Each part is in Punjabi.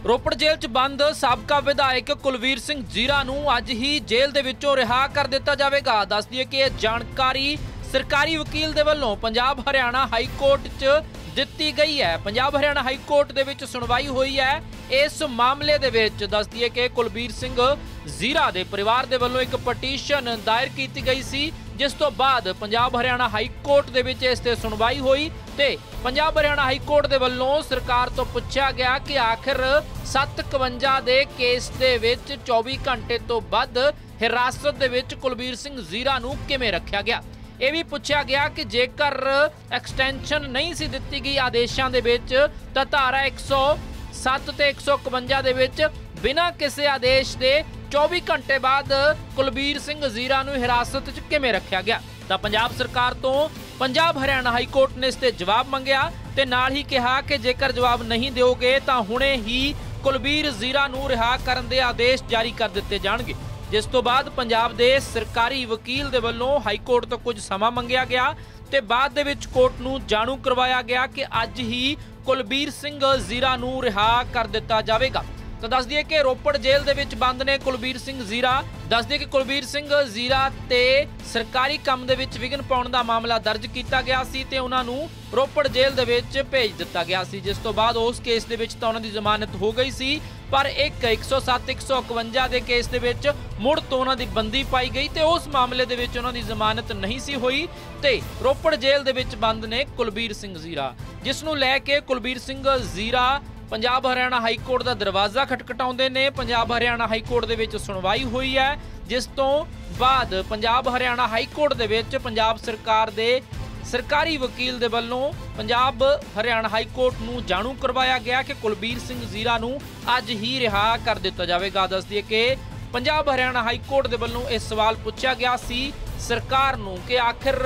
ਰੋਪੜ ਜੇਲ੍ਹ 'ਚ ਬੰਦ ਸਾਬਕਾ ਵਿਧਾਇਕ ਕੁਲਵੀਰ ਸਿੰਘ ਜ਼ੀਰਾ ਨੂੰ ਅੱਜ ਹੀ ਜੇਲ੍ਹ ਦੇ ਵਿੱਚੋਂ ਰਿਹਾ ਕਰ ਦਿੱਤਾ ਜਾਵੇਗਾ। ਦੱਸ ਦਈਏ ਕਿ ਇਹ ਜਾਣਕਾਰੀ ਸਰਕਾਰੀ ਵਕੀਲ ਦੇ ਵੱਲੋਂ ਪੰਜਾਬ ਹਰਿਆਣਾ ਹਾਈ ਕੋਰਟ 'ਚ ਦਿੱਤੀ ਗਈ ਹੈ। ਪੰਜਾਬ ਹਰਿਆਣਾ ਹਾਈ ਕੋਰਟ ਦੇ ਵਿੱਚ ਸੁਣਵਾਈ ਹੋਈ ਹੈ। ਇਸ ਮਾਮਲੇ ਦੇ ਵਿੱਚ ਦੱਸ ਦਈਏ ਕਿ ਕੁਲਵੀਰ ਸਿੰਘ ਜ਼ੀਰਾ ਦੇ ਪਰਿਵਾਰ ਦੇ ਵੱਲੋਂ ਇੱਕ ਪਟੀਸ਼ਨ ਦਾਇਰ ਕੀਤੀ ਗਈ ਸੀ, ਜਿਸ ਤੋਂ ਬਾਅਦ ਪੰਜਾਬ ਹਰਿਆਣਾ ਹਾਈ ਕੋਰਟ ਦੇ ਵਿੱਚ ਇਸ ਤੇ ਸੁਣਵਾਈ ਹੋਈ ਤੇ ਪੰਜਾਬ ਹਰਿਆਣਾ ਹਾਈ ਕੋਰਟ ਦੇ ਵੱਲੋਂ ਸਰਕਾਰ ਤੋਂ ਪੁੱਛਿਆ ਗਿਆ ਕਿ ਆਖਿਰ 751 ਦੇ ਕੇਸ ਦੇ ਵਿੱਚ 24 ਘੰਟੇ ਤੋਂ ਵੱਧ ਹਿਰਾਸਤ ਦੇ ਵਿੱਚ ਕੁਲਵੀਰ ਸਿੰਘ ਜ਼ੀਰਾ ਨੂੰ ਕਿਵੇਂ ਰੱਖਿਆ ਗਿਆ। ਇਹ ਵੀ ਪੁੱਛਿਆ ਗਿਆ ਕਿ ਜੇਕਰ ਐਕਸਟੈਂਸ਼ਨ ਨਹੀਂ ਸੀ ਦਿੱਤੀ ਗਈ ਆਦੇਸ਼ਾਂ ਦੇ ਵਿੱਚ ਤਾਂ ਧਾਰਾ 107 ਤੇ 151 ਦੇ ਵਿੱਚ ਬਿਨਾਂ ਕਿਸੇ ਆਦੇਸ਼ ਦੇ 24 ਘੰਟੇ ਬਾਅਦ ਕੁਲਵੀਰ ਸਿੰਘ ਜ਼ੀਰਾ ਨੂੰ ਹਿਰਾਸਤ 'ਚ ਕਿਵੇਂ ਰੱਖਿਆ ਗਿਆ। ਤਾਂ ਪੰਜਾਬ ਸਰਕਾਰ ਤੋਂ ਪੰਜਾਬ ਹਰਿਆਣਾ ਹਾਈ ਕੋਰਟ ਨੇ ਇਸ ਤੇ ਜਵਾਬ ਮੰਗਿਆ ਤੇ ਨਾਲ ਹੀ ਕਿਹਾ ਕਿ ਜੇਕਰ ਜਵਾਬ ਨਹੀਂ ਦਿਓਗੇ ਤਾਂ ਹੁਣੇ ਹੀ ਕੁਲਵੀਰ ਜ਼ੀਰਾ ਨੂੰ ਰਿਹਾ ਕਰਨ ਦੇ ਆਦੇਸ਼ ਜਾਰੀ ਕਰ ਦਿੱਤੇ ਜਾਣਗੇ। ਜਿਸ ਤੋਂ ਬਾਅਦ ਪੰਜਾਬ ਦੇ ਸਰਕਾਰੀ ਵਕੀਲ ਦੇ ਵੱਲੋਂ ਹਾਈ ਕੋਰਟ ਤੋਂ ਕੁਝ ਸਮਾਂ ਮੰਗਿਆ ਗਿਆ ਤੇ ਬਾਅਦ ਦੇ ਵਿੱਚ ਕੋਰਟ ਨੂੰ ਜਾਣੂ ਕਰਵਾਇਆ ਗਿਆ ਕਿ ਅੱਜ ਹੀ ਕੁਲਵੀਰ ਸਿੰਘ ਜ਼ੀਰਾ ਨੂੰ ਰਿਹਾ ਕਰ ਦਿੱਤਾ ਜਾਵੇਗਾ। ਤਾਂ ਦੱਸ ਦਈਏ ਕਿ ਰੋਪੜ ਜੇਲ੍ਹ ਦੇ ਵਿੱਚ ਬੰਦ ਨੇ ਕੁਲਵੀਰ ਸਿੰਘ ਜ਼ੀਰਾ। ਦੱਸ ਦਈਏ ਕਿ ਕੁਲਵੀਰ ਸਿੰਘ ਜ਼ੀਰਾ ਤੇ ਸਰਕਾਰੀ ਕੰਮ ਦੇ ਵਿੱਚ ਵਿਘਨ ਪਾਉਣ ਦਾ ਮਾਮਲਾ ਦਰਜ ਕੀਤਾ ਗਿਆ ਸੀ ਤੇ ਉਹਨਾਂ ਨੂੰ ਰੋਪੜ ਜੇਲ੍ਹ ਦੇ ਵਿੱਚ ਭੇਜ ਦਿੱਤਾ ਗਿਆ ਸੀ, ਜਿਸ ਤੋਂ ਬਾਅਦ ਉਸ ਕੇਸ ਦੇ ਵਿੱਚ ਤਾਂ ਉਹਨਾਂ ਦੀ ਜ਼ਮਾਨਤ ਹੋ ਗਈ ਸੀ, ਪਰ 107 151 ਦੇ ਕੇਸ ਦੇ ਵਿੱਚ ਮੁੜ ਤੋਂ ਉਹਨਾਂ ਦੀ ਬੰਦੀ ਪਾਈ ਗਈ ਤੇ ਉਸ ਮਾਮਲੇ ਦੇ ਵਿੱਚ ਉਹਨਾਂ ਦੀ ਜ਼ਮਾਨਤ ਨਹੀਂ ਸੀ ਹੋਈ ਤੇ ਰੋਪੜ ਜੇਲ੍ਹ ਦੇ ਵਿੱਚ ਬੰਦ ਨੇ ਕੁਲਵੀਰ ਸਿੰਘ ਜ਼ੀਰਾ, ਜਿਸ ਨੂੰ ਲੈ ਕੇ ਕੁਲਵੀਰ ਸਿੰਘ ਜ਼ੀਰਾ ਪੰਜਾਬ ਹਰਿਆਣਾ ਹਾਈ ਕੋਰਟ ਦਾ ਦਰਵਾਜ਼ਾ ਖਟਖਟਾਉਂਦੇ ਨੇ। ਪੰਜਾਬ ਹਰਿਆਣਾ ਹਾਈ ਕੋਰਟ ਦੇ ਵਿੱਚ ਸੁਣਵਾਈ ਹੋਈ ਹੈ, ਜਿਸ ਤੋਂ ਬਾਅਦ ਪੰਜਾਬ ਹਰਿਆਣਾ ਹਾਈ ਕੋਰਟ ਦੇ ਵਿੱਚ ਪੰਜਾਬ ਸਰਕਾਰ ਦੇ ਸਰਕਾਰੀ ਵਕੀਲ ਦੇ ਵੱਲੋਂ ਪੰਜਾਬ ਹਰਿਆਣਾ ਹਾਈ ਕੋਰਟ ਨੂੰ ਜਾਣੂ ਕਰਵਾਇਆ ਗਿਆ ਕਿ ਕੁਲਵੀਰ ਸਿੰਘ ਜ਼ੀਰਾ ਨੂੰ ਅੱਜ ਹੀ ਰਿਹਾ ਕਰ ਦਿੱਤਾ ਜਾਵੇਗਾ। ਦੱਸ ਦਈਏ ਕਿ ਪੰਜਾਬ ਹਰਿਆਣਾ ਹਾਈ ਕੋਰਟ ਦੇ ਵੱਲੋਂ ਇਹ ਸਵਾਲ ਪੁੱਛਿਆ ਗਿਆ ਸੀ ਸਰਕਾਰ ਨੂੰ ਕਿ ਆਖਿਰ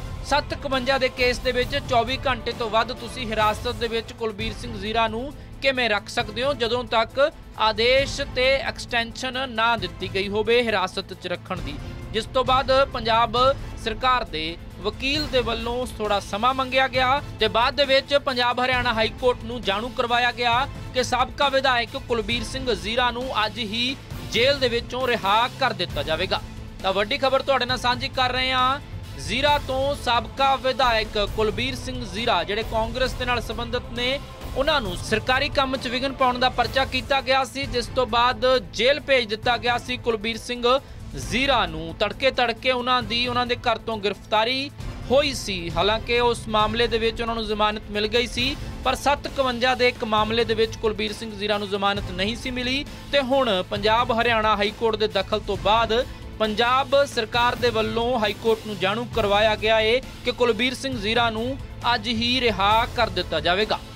751 ਦੇ ਕੇਸ ਦੇ ਵਿੱਚ 24 ਘੰਟੇ ਤੋਂ ਵੱਧ ਤੁਸੀਂ ਹਿਰਾਸਤ ਦੇ ਵਿੱਚ ਕੁਲਵੀਰ ਸਿੰਘ ਜ਼ੀਰਾ ਨੂੰ ਕਿਵੇਂ ਰੱਖ ਸਕਦੇ ਹੋ ਜਦੋਂ ਤੱਕ ਆਦੇਸ਼ ਤੇ ਐਕਸਟੈਂਸ਼ਨ ਨਾ ਦਿੱਤੀ ਗਈ ਹੋਵੇ ਹਿਰਾਸਤ 'ਚ ਰੱਖਣ ਦੀ। ਜਿਸ ਤੋਂ ਬਾਅਦ ਪੰਜਾਬ ਸਰਕਾਰ ਦੇ ਵਕੀਲ ਦੇ ਵੱਲੋਂ ਥੋੜਾ ਸਮਾਂ ਮੰਗਿਆ ਗਿਆ ਤੇ ਬਾਅਦ ਦੇ ਵਿੱਚ ਪੰਜਾਬ ਹਰਿਆਣਾ ਹਾਈ ਕੋਰਟ ਨੂੰ ਜਾਣੂ ਕਰਵਾਇਆ ਗਿਆ ਕਿ ਸਾਬਕਾ ਵਿਧਾਇਕ ਕੁਲਵੀਰ ਸਿੰਘ ਜ਼ੀਰਾ ਨੂੰ ਅੱਜ ਹੀ ਜੇਲ੍ਹ ਦੇ ਵਿੱਚੋਂ ਰਿਹਾ ਕਰ ਦਿੱਤਾ ਜਾਵੇਗਾ। ਤਾਂ ਵੱਡੀ ਖਬਰ ਤੁਹਾਡੇ ਨਾਲ ਸਾਂਝੀ ਕਰ ਰਹੇ ਹਾਂ। ਜ਼ੀਰਾ ਤੋਂ ਸਾਬਕਾ ਵਿਧਾਇਕ ਕੁਲਵੀਰ ਸਿੰਘ ਜ਼ੀਰਾ ਜਿਹੜੇ ਕਾਂਗਰਸ ਦੇ ਨਾਲ ਸੰਬੰਧਿਤ ਨੇ, ਉਹਨਾਂ ਨੂੰ ਸਰਕਾਰੀ ਕੰਮ 'ਚ ਵਿਘਨ ਪਾਉਣ ਦਾ ਪਰਚਾ ਕੀਤਾ ਗਿਆ ਸੀ, ਜਿਸ ਤੋਂ ਬਾਅਦ ਜੇਲ੍ਹ ਭੇਜ ਦਿੱਤਾ ਗਿਆ ਸੀ। ਕੁਲਵੀਰ ਸਿੰਘ ਜ਼ੀਰਾ ਨੂੰ ਤੜਕੇ ਉਹਨਾਂ ਦੇ ਘਰ ਤੋਂ ਗ੍ਰਿਫਤਾਰੀ ਹੋਈ ਸੀ। ਹਾਲਾਂਕਿ ਉਸ ਮਾਮਲੇ ਦੇ ਵਿੱਚ ਉਹਨਾਂ ਨੂੰ ਜ਼ਮਾਨਤ ਮਿਲ ਗਈ ਸੀ, ਪਰ 751 ਦੇ ਇੱਕ ਮਾਮਲੇ ਦੇ ਵਿੱਚ ਕੁਲਵੀਰ ਸਿੰਘ ਜ਼ੀਰਾ ਨੂੰ ਜ਼ਮਾਨਤ ਨਹੀਂ ਸੀ ਮਿਲੀ ਤੇ ਹੁਣ ਪੰਜਾਬ ਹਰਿਆਣਾ ਹਾਈ ਕੋਰਟ ਦੇ ਦਖਲ ਤੋਂ ਬਾਅਦ ਪੰਜਾਬ ਸਰਕਾਰ ਦੇ ਵੱਲੋਂ ਹਾਈ ਕੋਰਟ ਨੂੰ ਜਾਣੂ ਕਰਵਾਇਆ ਗਿਆ ਹੈ ਕਿ ਕੁਲਵੀਰ ਸਿੰਘ ਜ਼ੀਰਾ ਨੂੰ ਅੱਜ ਹੀ ਰਿਹਾ ਕਰ ਦਿੱਤਾ ਜਾਵੇਗਾ।